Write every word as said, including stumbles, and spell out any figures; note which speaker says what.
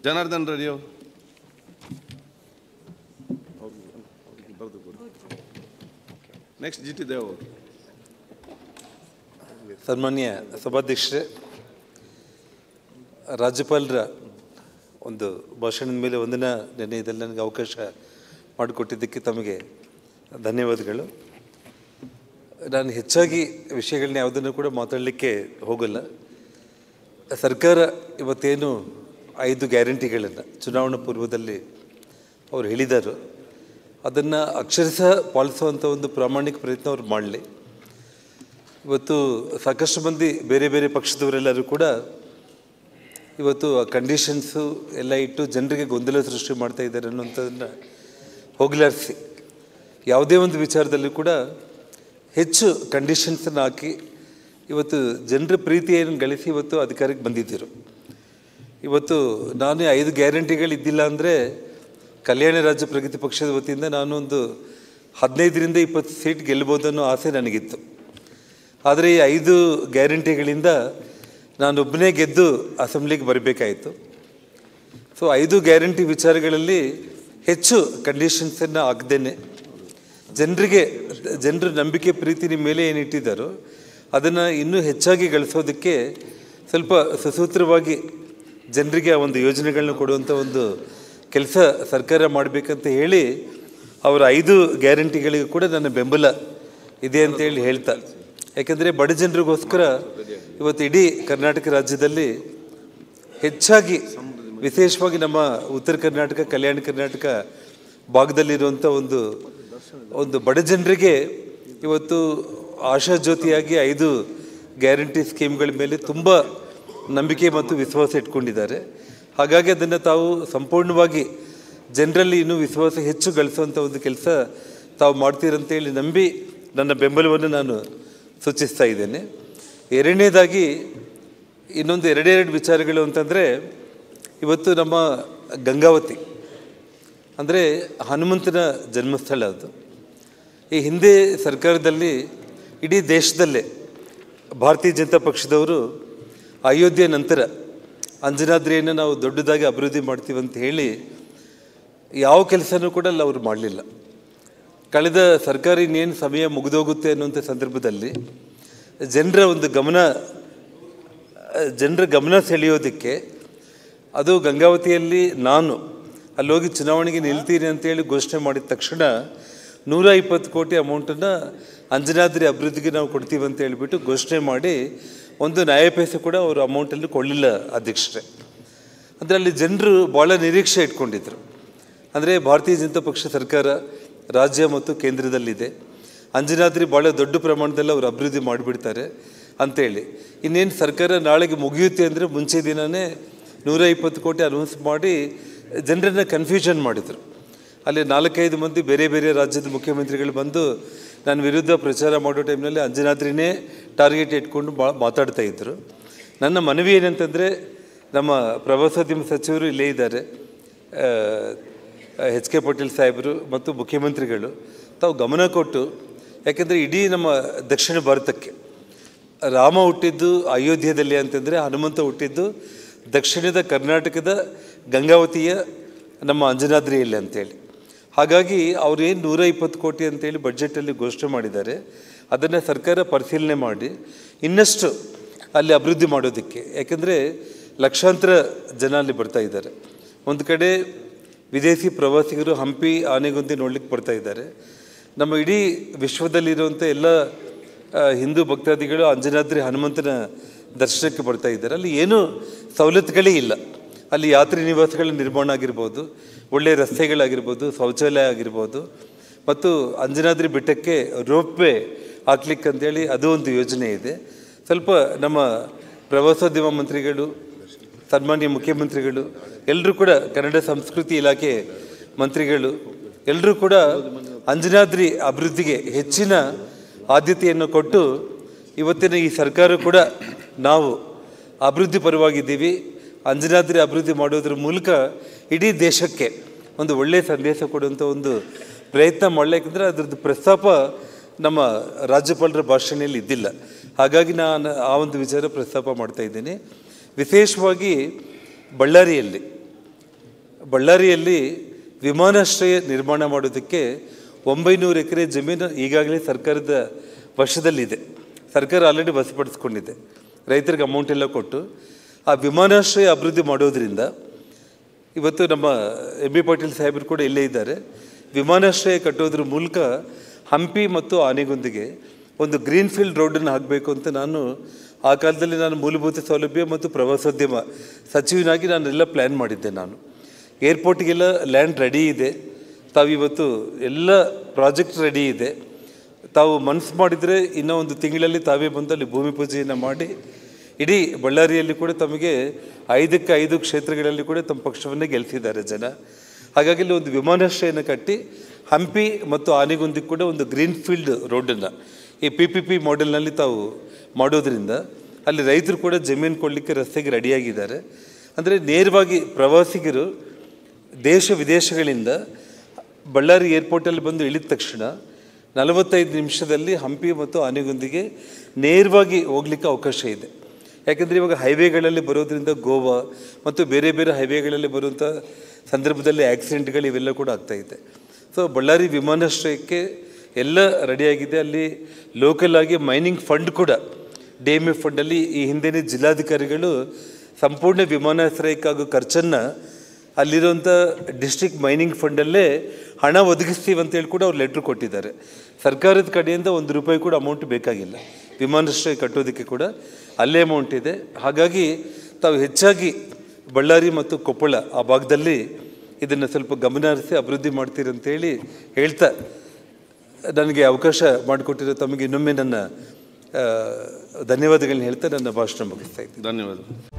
Speaker 1: ಜನಾರ್ದನ್ ರೆಡ್ಡಿ ಅವರು next G T Dev ಅವರು.
Speaker 2: ಸನ್ಮಾನ್ಯ ಸಭಾಧ್ಯಕ್ಷರೇ, ರಾಜ್ಯಪಾಲರ ಒಂದು ಭಾಷಣದ ಮೇಲೆ ಒಂದಿನ ನಿರ್ಣಯದಲ್ಲಿ ನನಗೆ ಅವಕಾಶ ಮಾಡಿಕೊಟ್ಟಿದ್ದಕ್ಕೆ ತಮಗೆ ಧನ್ಯವಾದಗಳು. ನಾನು ಹೆಚ್ಚಾಗಿ ವಿಷಯಗಳನ್ನ ಯಾವುದನ್ನು ಕೂಡ ಮಾತಾಡಲಿಕ್ಕೆ ಹೋಗಲ್ಲ. ಸರ್ಕಾರ ಇವತ್ತೇನು ಐದು ಗ್ಯಾರಂಟಿಗಳನ್ನು ಚುನಾವಣಾ ಪೂರ್ವದಲ್ಲಿ ಅವರು ಹೇಳಿದರು, ಅದನ್ನು ಅಕ್ಷರಶಃ ಪಾಲಿಸುವಂಥ ಒಂದು ಪ್ರಾಮಾಣಿಕ ಪ್ರಯತ್ನ ಅವ್ರು ಮಾಡಲಿ. ಇವತ್ತು ಸಾಕಷ್ಟು ಮಂದಿ ಬೇರೆ ಬೇರೆ ಪಕ್ಷದವರೆಲ್ಲರೂ ಕೂಡ ಇವತ್ತು ಆ ಕಂಡೀಷನ್ಸು ಎಲ್ಲ ಇಟ್ಟು ಜನರಿಗೆ ಗೊಂದಲ ಸೃಷ್ಟಿ ಮಾಡ್ತಾ ಇದ್ದಾರೆ ಅನ್ನೋಂಥದ್ದನ್ನು ಹೋಗಲಾಡಿಸಿ ಯಾವುದೇ ಒಂದು ವಿಚಾರದಲ್ಲಿ ಕೂಡ ಹೆಚ್ಚು ಕಂಡೀಷನ್ಸನ್ನು ಹಾಕಿ ಇವತ್ತು ಜನರ ಪ್ರೀತಿಯನ್ನು ಗಳಿಸಿ ಇವತ್ತು ಅಧಿಕಾರಕ್ಕೆ ಬಂದಿದ್ದರು. ಇವತ್ತು ನಾನು ಐದು ಗ್ಯಾರಂಟಿಗಳಿದ್ದಿಲ್ಲ ಅಂದರೆ ಕಲ್ಯಾಣ ರಾಜ್ಯ ಪ್ರಗತಿ ಪಕ್ಷದ ವತಿಯಿಂದ ನಾನೊಂದು ಹದಿನೈದರಿಂದ ಇಪ್ಪತ್ತು ಸೀಟ್ ಗೆಲ್ಬೋದು ಅನ್ನೋ ಆಸೆ ನನಗಿತ್ತು. ಆದರೆ ಈ ಐದು ಗ್ಯಾರಂಟಿಗಳಿಂದ ನಾನೊಬ್ಬನೇ ಗೆದ್ದು ಅಸೆಂಬ್ಲಿಗೆ ಬರಬೇಕಾಯಿತು. ಸೊ ಐದು ಗ್ಯಾರಂಟಿ ವಿಚಾರಗಳಲ್ಲಿ ಹೆಚ್ಚು ಕಂಡೀಷನ್ಸನ್ನು ಹಾಕ್ದೇನೆ ಜನರಿಗೆ ಜನರ ನಂಬಿಕೆ ಪ್ರೀತಿ ನಿಮ್ಮ ಮೇಲೆ ಏನಿಟ್ಟಿದ್ದಾರೋ ಅದನ್ನು ಇನ್ನೂ ಹೆಚ್ಚಾಗಿ ಗಳಿಸೋದಕ್ಕೆ ಸ್ವಲ್ಪ ಸುಸೂತ್ರವಾಗಿ ಜನರಿಗೆ ಆ ಒಂದು ಯೋಜನೆಗಳನ್ನ ಕೊಡುವಂಥ ಒಂದು ಕೆಲಸ ಸರ್ಕಾರ ಮಾಡಬೇಕಂತ ಹೇಳಿ ಅವರ ಐದು ಗ್ಯಾರಂಟಿಗಳಿಗೂ ಕೂಡ ನನ್ನ ಬೆಂಬಲ ಇದೆ ಅಂತೇಳಿ ಹೇಳ್ತಾ, ಯಾಕೆಂದರೆ ಬಡ ಜನರಿಗೋಸ್ಕರ ಇವತ್ತು ಇಡೀ ಕರ್ನಾಟಕ ರಾಜ್ಯದಲ್ಲಿ ಹೆಚ್ಚಾಗಿ ವಿಶೇಷವಾಗಿ ನಮ್ಮ ಉತ್ತರ ಕರ್ನಾಟಕ ಕಲ್ಯಾಣ ಕರ್ನಾಟಕ ಭಾಗದಲ್ಲಿರುವಂಥ ಒಂದು ಒಂದು ಬಡ ಜನರಿಗೆ ಇವತ್ತು ಆಶಾಜ್ಯೋತಿಯಾಗಿ ಐದು ಗ್ಯಾರಂಟಿ ಸ್ಕೀಮ್ಗಳ ಮೇಲೆ ತುಂಬ ನಂಬಿಕೆ ಮತ್ತು ವಿಶ್ವಾಸ ಇಟ್ಕೊಂಡಿದ್ದಾರೆ. ಹಾಗಾಗಿ ಅದನ್ನು ತಾವು ಸಂಪೂರ್ಣವಾಗಿ ಜನರಲ್ಲಿ ಇನ್ನೂ ವಿಶ್ವಾಸ ಹೆಚ್ಚು ಗಳಿಸುವಂಥ ಒಂದು ಕೆಲಸ ತಾವು ಮಾಡ್ತೀರಂತೇಳಿ ನಂಬಿ ನನ್ನ ಬೆಂಬಲವನ್ನು ನಾನು ಸೂಚಿಸ್ತಾ ಇದ್ದೇನೆ. ಎರಡನೇದಾಗಿ ಇನ್ನೊಂದು ಎರಡೆರಡು ವಿಚಾರಗಳು ಅಂತಂದರೆ, ಇವತ್ತು ನಮ್ಮ ಗಂಗಾವತಿ ಅಂದರೆ ಹನುಮಂತನ ಜನ್ಮಸ್ಥಳ. ಅದು ಈ ಹಿಂದೆ ಸರ್ಕಾರದಲ್ಲಿ ಇಡೀ ದೇಶದಲ್ಲೇ ಭಾರತೀಯ ಜನತಾ ಪಕ್ಷದವರು ಅಯೋಧ್ಯೆ ನಂತರ ಅಂಜನಾದ್ರಿಯನ್ನು ನಾವು ದೊಡ್ಡದಾಗಿ ಅಭಿವೃದ್ಧಿ ಮಾಡ್ತೀವಿ ಅಂತ ಹೇಳಿ ಯಾವ ಕೆಲಸನೂ ಕೂಡ ಅಲ್ಲಿ ಅವರು ಮಾಡಲಿಲ್ಲ. ಕಳೆದ ಸರ್ಕಾರ ಇನ್ನೇನು ಸಮಯ ಮುಗಿದೋಗುತ್ತೆ ಅನ್ನುವಂಥ ಸಂದರ್ಭದಲ್ಲಿ ಜನರ ಒಂದು ಗಮನ ಜನರ ಗಮನ ಸೆಳೆಯೋದಕ್ಕೆ ಅದು ಗಂಗಾವತಿಯಲ್ಲಿ ನಾನು ಅಲ್ಲೋಗಿ ಚುನಾವಣೆಗೆ ನಿಲ್ತೀನಿ ಅಂತೇಳಿ ಘೋಷಣೆ ಮಾಡಿದ ತಕ್ಷಣ ನೂರ ಇಪ್ಪತ್ತು ಕೋಟಿ ಅಮೌಂಟನ್ನು ಅಂಜನಾದ್ರಿ ಅಭಿವೃದ್ಧಿಗೆ ನಾವು ಕೊಡ್ತೀವಿ ಅಂತ ಹೇಳಿಬಿಟ್ಟು ಘೋಷಣೆ ಮಾಡಿ ಒಂದು ನ್ಯಾಯ ಪೈಸೆ ಕೂಡ ಅವರು ಅಮೌಂಟಲ್ಲಿ ಕೊಡಲಿಲ್ಲ ಅಧ್ಯಕ್ಷರೇ. ಅಂದರೆ ಅಲ್ಲಿ ಜನರು ಭಾಳ ನಿರೀಕ್ಷೆ ಇಟ್ಕೊಂಡಿದ್ರು. ಅಂದರೆ ಭಾರತೀಯ ಜನತಾ ಪಕ್ಷ ಸರ್ಕಾರ ರಾಜ್ಯ ಮತ್ತು ಕೇಂದ್ರದಲ್ಲಿದೆ, ಅಂಜನಾದ್ರಿ ಭಾಳ ದೊಡ್ಡ ಪ್ರಮಾಣದಲ್ಲಿ ಅವರು ಅಭಿವೃದ್ಧಿ ಮಾಡಿಬಿಡ್ತಾರೆ ಅಂಥೇಳಿ. ಇನ್ನೇನು ಸರ್ಕಾರ ನಾಳೆಗೆ ಮುಗಿಯುತ್ತೆ ಅಂದರೆ ಮುಂಚೆ ದಿನವೇ ನೂರ ಇಪ್ಪತ್ತು ಕೋಟಿ ಅನೌನ್ಸ್ ಮಾಡಿ ಜನರನ್ನು ಕನ್ಫ್ಯೂಷನ್ ಮಾಡಿದರು. ಅಲ್ಲಿ ನಾಲ್ಕೈದು ಮಂದಿ ಬೇರೆ ಬೇರೆ ರಾಜ್ಯದ ಮುಖ್ಯಮಂತ್ರಿಗಳು ಬಂದು ನನ್ನ ವಿರುದ್ಧ ಪ್ರಚಾರ ಮಾಡೋ ಟೈಮ್ನಲ್ಲಿ ಅಂಜನಾದ್ರಿನೇ ಟಾರ್ಗೆಟ್ ಇಟ್ಕೊಂಡು ಬಾ ಮಾತಾಡ್ತಾಯಿದ್ರು. ನನ್ನ ಮನವಿ ಏನಂತಂದರೆ, ನಮ್ಮ ಪ್ರವಾಸೋದ್ಯಮ ಸಚಿವರು ಇಲ್ಲೇ ಇದ್ದಾರೆ, ಎಚ್ ಕೆ ಪಾಟೀಲ್ ಸಾಹೇಬರು ಮತ್ತು ಮುಖ್ಯಮಂತ್ರಿಗಳು, ತಾವು ಗಮನ ಕೊಟ್ಟು, ಯಾಕೆಂದರೆ ಇಡೀ ನಮ್ಮ ದಕ್ಷಿಣ ಭಾರತಕ್ಕೆ ರಾಮ ಹುಟ್ಟಿದ್ದು ಅಯೋಧ್ಯೆಯಲ್ಲಿ ಅಂತಂದರೆ ಹನುಮಂತ ಹುಟ್ಟಿದ್ದು ದಕ್ಷಿಣದ ಕರ್ನಾಟಕದ ಗಂಗಾವತಿಯ ನಮ್ಮ ಅಂಜನಾದ್ರಿಯಲ್ಲಿ ಅಂತೇಳಿ. ಹಾಗಾಗಿ ಅವರು ಏನು ನೂರ ಇಪ್ಪತ್ತು ಕೋಟಿ ಅಂತೇಳಿ ಬಡ್ಜೆಟಲ್ಲಿ ಘೋಷಣೆ ಮಾಡಿದ್ದಾರೆ, ಅದನ್ನು ಸರ್ಕಾರ ಪರಿಶೀಲನೆ ಮಾಡಿ ಇನ್ನಷ್ಟು ಅಲ್ಲಿ ಅಭಿವೃದ್ಧಿ ಮಾಡೋದಕ್ಕೆ, ಯಾಕೆಂದರೆ ಲಕ್ಷಾಂತರ ಜನ ಅಲ್ಲಿ ಬರ್ತಾ ಇದ್ದಾರೆ. ಒಂದು ಕಡೆ ವಿದೇಶಿ ಪ್ರವಾಸಿಗರು ಹಂಪಿ ಆನೆಗೊಂದಿ ನೋಡ್ಲಿಕ್ಕೆ ಬರ್ತಾ ಇದ್ದಾರೆ. ನಮ್ಮ ಇಡೀ ವಿಶ್ವದಲ್ಲಿರುವಂಥ ಎಲ್ಲ ಹಿಂದೂ ಭಕ್ತಾದಿಗಳು ಅಂಜನಾದ್ರಿ ಹನುಮಂತನ ದರ್ಶನಕ್ಕೆ ಬರ್ತಾ ಇದ್ದಾರೆ. ಅಲ್ಲಿ ಏನೂ ಸವಲತ್ತುಗಳೇ ಇಲ್ಲ. ಅಲ್ಲಿ ಯಾತ್ರಿ ನಿವಾಸಗಳ ನಿರ್ಮಾಣ ಆಗಿರ್ಬೋದು, ಒಳ್ಳೆಯ ರಸ್ತೆಗಳಾಗಿರ್ಬೋದು, ಶೌಚಾಲಯ ಆಗಿರ್ಬೋದು, ಮತ್ತು ಅಂಜನಾದ್ರಿ ಬೆಟ್ಟಕ್ಕೆ ರೋಪ್ ವೇ ಹಾಕ್ಲಿಕ್ಕೆ ಅಂತೇಳಿ ಅದು ಒಂದು ಯೋಜನೆ ಇದೆ. ಸ್ವಲ್ಪ ನಮ್ಮ ಪ್ರವಾಸೋದ್ಯಮ ಮಂತ್ರಿಗಳು, ಸನ್ಮಾನ್ಯ ಮುಖ್ಯಮಂತ್ರಿಗಳು ಎಲ್ಲರೂ ಕೂಡ, ಕನ್ನಡ ಸಂಸ್ಕೃತಿ ಇಲಾಖೆ ಮಂತ್ರಿಗಳು ಎಲ್ಲರೂ ಕೂಡ ಅಂಜನಾದ್ರಿ ಅಭಿವೃದ್ಧಿಗೆ ಹೆಚ್ಚಿನ ಆದ್ಯತೆಯನ್ನು ಕೊಟ್ಟು ಇವತ್ತಿನ ಈ ಸರ್ಕಾರ ಕೂಡ ನಾವು ಅಭಿವೃದ್ಧಿ ಪರವಾಗಿದ್ದೀವಿ. ಅಂಜನಾದ್ರಿ ಅಭಿವೃದ್ಧಿ ಮಾಡೋದ್ರ ಮೂಲಕ ಇಡೀ ದೇಶಕ್ಕೆ ಒಂದು ಒಳ್ಳೆಯ ಸಂದೇಶ ಕೊಡುವಂಥ ಒಂದು ಪ್ರಯತ್ನ ಮಾಡಲಿಕ್ಕೆಂದರೆ ಅದರದ್ದು ಪ್ರಸ್ತಾಪ ನಮ್ಮ ರಾಜ್ಯಪಾಲರ ಭಾಷಣೆಯಲ್ಲಿ ಇದ್ದಿಲ್ಲ. ಹಾಗಾಗಿ ನಾನು ಆ ಒಂದು ವಿಚಾರ ಪ್ರಸ್ತಾಪ ಮಾಡ್ತಾಯಿದ್ದೀನಿ. ವಿಶೇಷವಾಗಿ ಬಳ್ಳಾರಿಯಲ್ಲಿ ಬಳ್ಳಾರಿಯಲ್ಲಿ ವಿಮಾನಾಶ್ರಯ ನಿರ್ಮಾಣ ಮಾಡೋದಕ್ಕೆ ಒಂಬೈನೂರು ಎಕರೆ ಜಮೀನು ಈಗಾಗಲೇ ಸರ್ಕಾರದ ವಶದಲ್ಲಿದೆ. ಸರ್ಕಾರ ಆಲ್ರೆಡಿ ವಶಪಡಿಸ್ಕೊಂಡಿದೆ. ರೈತರಿಗೆ ಅಮೌಂಟ್ ಎಲ್ಲ ಕೊಟ್ಟು ಆ ವಿಮಾನಾಶ್ರಯ ಅಭಿವೃದ್ಧಿ ಮಾಡೋದ್ರಿಂದ ಇವತ್ತು ನಮ್ಮ ಎಂ ಬಿ ಪಾಟೀಲ್ ಸಾಹೇಬರು ಕೂಡ ಇಲ್ಲೇ ಇದ್ದಾರೆ. ವಿಮಾನಾಶ್ರಯ ಕಟ್ಟೋದ್ರ ಮೂಲಕ ಹಂಪಿ ಮತ್ತು ಆನೆಗುಂದಿಗೆ ಒಂದು ಗ್ರೀನ್ಫೀಲ್ಡ್ ರೋಡನ್ನು ಹಾಕಬೇಕು ಅಂತ ನಾನು ಆ ಕಾಲದಲ್ಲಿ ನಾನು ಮೂಲಭೂತ ಸೌಲಭ್ಯ ಮತ್ತು ಪ್ರವಾಸೋದ್ಯಮ ಸಚಿವನಾಗಿ ನಾನೆಲ್ಲ ಪ್ಲ್ಯಾನ್ ಮಾಡಿದ್ದೆ. ನಾನು ಏರ್ಪೋರ್ಟಿಗೆಲ್ಲ ಲ್ಯಾಂಡ್ ರೆಡಿ ಇದೆ. ತಾವಿವತ್ತು ಎಲ್ಲ ಪ್ರಾಜೆಕ್ಟ್ ರೆಡಿ ಇದೆ. ತಾವು ಮನಸ್ಸು ಮಾಡಿದರೆ ಇನ್ನೂ ಒಂದು ತಿಂಗಳಲ್ಲಿ ತಾವೇ ಬಂದು ಅಲ್ಲಿ ಭೂಮಿ ಪೂಜೆಯನ್ನು ಮಾಡಿ ಇಡೀ ಬಳ್ಳಾರಿಯಲ್ಲಿ ಕೂಡ ತಮಗೆ ಐದಕ್ಕೆ ಐದು ಕ್ಷೇತ್ರಗಳಲ್ಲಿ ಕೂಡ ತಮ್ಮ ಪಕ್ಷವನ್ನೇ ಗೆಲ್ಲಿಸಿದ್ದಾರೆ ಜನ. ಹಾಗಾಗಿ ಇಲ್ಲಿ ಒಂದು ವಿಮಾನಾಶ್ರಯನ ಕಟ್ಟಿ ಹಂಪಿ ಮತ್ತು ಆನೆಗುಂದಿಗೆ ಕೂಡ ಒಂದು ಗ್ರೀನ್ಫೀಲ್ಡ್ ರೋಡನ್ನು ಈ ಪಿ ಪಿ ಪಿ ಮಾಡೆಲ್ನಲ್ಲಿ ತಾವು ಮಾಡೋದ್ರಿಂದ ಅಲ್ಲಿ ರೈತರು ಕೂಡ ಜಮೀನು ಕೊಡಲಿಕ್ಕೆ ರಸ್ತೆಗೆ ರೆಡಿಯಾಗಿದ್ದಾರೆ. ಅಂದರೆ ನೇರವಾಗಿ ಪ್ರವಾಸಿಗರು ದೇಶ ವಿದೇಶಗಳಿಂದ ಬಳ್ಳಾರಿ ಏರ್ಪೋರ್ಟಲ್ಲಿ ಬಂದು ಇಳಿದ ತಕ್ಷಣ ನಲವತ್ತೈದು ನಿಮಿಷದಲ್ಲಿ ಹಂಪಿ ಮತ್ತು ಆನೆಗುಂದಿಗೆ ನೇರವಾಗಿ ಹೋಗ್ಲಿಕ್ಕೆ ಅವಕಾಶ ಇದೆ. ಯಾಕೆಂದರೆ ಇವಾಗ ಹೈವೇಗಳಲ್ಲಿ ಬರೋದ್ರಿಂದ ಗೋವಾ ಮತ್ತು ಬೇರೆ ಬೇರೆ ಹೈವೇಗಳಲ್ಲಿ ಬರುವಂಥ ಸಂದರ್ಭದಲ್ಲಿ ಆಕ್ಸಿಡೆಂಟ್ಗಳು ಇವೆಲ್ಲ ಕೂಡ ಆಗ್ತಾಯಿದೆ. ಸೊ ಬಳ್ಳಾರಿ ವಿಮಾನಾಶ್ರಯಕ್ಕೆ ಎಲ್ಲ ರೆಡಿಯಾಗಿದೆ. ಅಲ್ಲಿ ಲೋಕಲ್ ಆಗಿ ಮೈನಿಂಗ್ ಫಂಡ್ ಕೂಡ ಡಿ ಎಮ್ ಎಫ್ ಫಂಡಲ್ಲಿ ಈ ಹಿಂದೆಯೇ ಜಿಲ್ಲಾಧಿಕಾರಿಗಳು ಸಂಪೂರ್ಣ ವಿಮಾನಾಶ್ರಯಕ್ಕಾಗೋ ಖರ್ಚನ್ನು ಅಲ್ಲಿರುವಂಥ ಡಿಸ್ಟ್ರಿಕ್ಟ್ ಮೈನಿಂಗ್ ಫಂಡಲ್ಲೇ ಹಣ ಒದಗಿಸ್ತೀವಿ ಅಂತೇಳಿ ಕೂಡ ಅವ್ರು ಲೆಟ್ರ್ ಕೊಟ್ಟಿದ್ದಾರೆ. ಸರ್ಕಾರದ ಕಡೆಯಿಂದ ಒಂದು ರೂಪಾಯಿ ಕೂಡ ಅಮೌಂಟ್ ಬೇಕಾಗಿಲ್ಲ. ವಿಮಾನಾಶ್ರಯ ಕಟ್ಟೋದಕ್ಕೆ ಕೂಡ ಅಲ್ಲೇ ಅಮೌಂಟ್ ಇದೆ. ಹಾಗಾಗಿ ತಾವು ಹೆಚ್ಚಾಗಿ ಬಳ್ಳಾರಿ ಮತ್ತು ಕೊಪ್ಪಳ ಆ ಭಾಗದಲ್ಲಿ ಇದನ್ನು ಸ್ವಲ್ಪ ಗಮನ ಹರಿಸಿ ಅಭಿವೃದ್ಧಿ ಮಾಡ್ತೀರಿ ಅಂತೇಳಿ ಹೇಳ್ತಾ ನನಗೆ ಅವಕಾಶ ಮಾಡಿಕೊಟ್ಟಿರೋ ತಮಗೆ ಇನ್ನೊಮ್ಮೆ ನನ್ನ ಧನ್ಯವಾದಗಳನ್ನ ಹೇಳ್ತಾ ನನ್ನ ಭಾಷಣ ಮುಗಿಸ್ತಾ ಇದ್ದೀನಿ.
Speaker 1: ಧನ್ಯವಾದ.